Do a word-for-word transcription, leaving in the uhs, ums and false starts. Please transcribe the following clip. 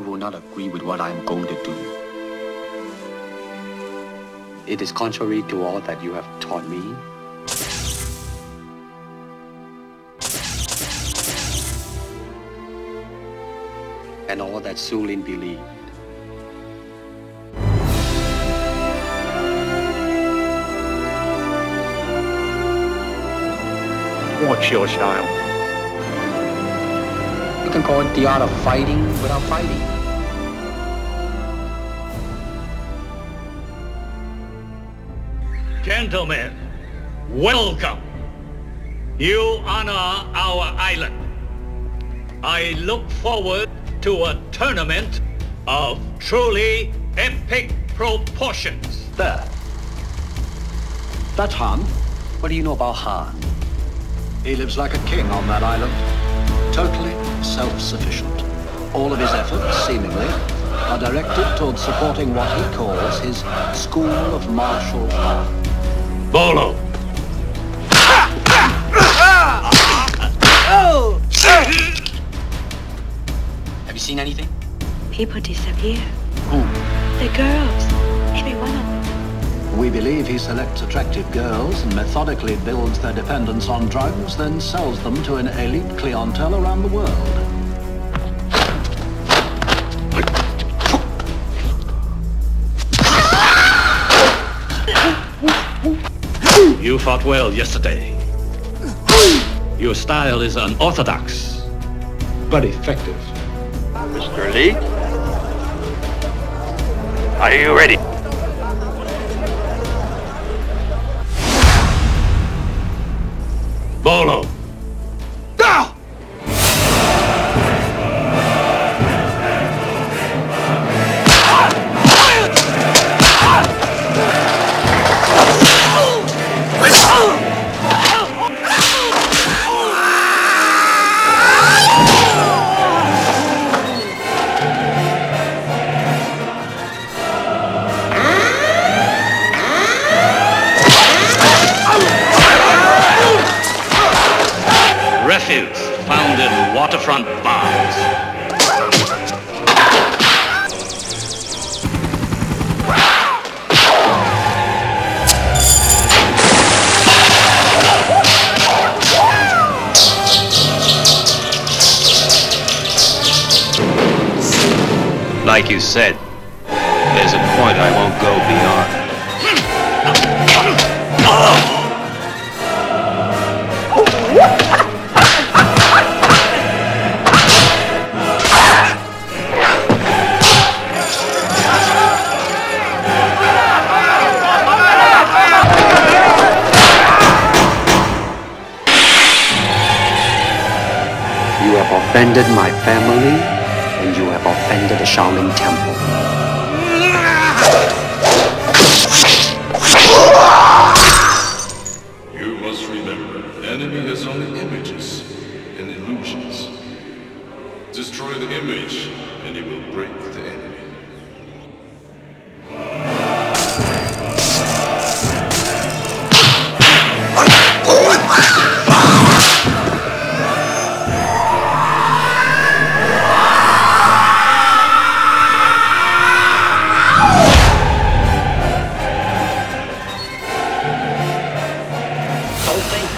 will not agree with what I am going to do. It is contrary to all that you have taught me. And all that Su Lin believed. What's your style? You can call it the art of fighting without fighting. Gentlemen, welcome. You honor our island. I look forward to a tournament of truly epic proportions. There. That's Han. What do you know about Han? He lives like a king on that island. Totally self-sufficient. All of his efforts, seemingly, are directed towards supporting what he calls his school of martial art. Bolo. Have you seen anything? People disappear. Who? The girls. Every one of them. We believe he selects attractive girls and methodically builds their dependence on drugs, then sells them to an elite clientele around the world. You fought well yesterday. Your style is unorthodox, but effective. Mister Lee? Are you ready? Bolo. Now! Refuse found in waterfront bars. Like you said, there's a point I won't go beyond. You have offended my family, and you have offended the Shaolin Temple. You must remember, the enemy has only images and illusions. Destroy the image, and it will break the enemy. Don't think